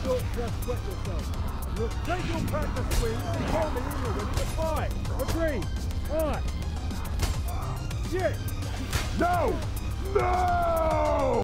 don't just sweat yourself. You'll take your practice wins and call me when you're ready to fight. Agreed? Alright. Yes. No! No!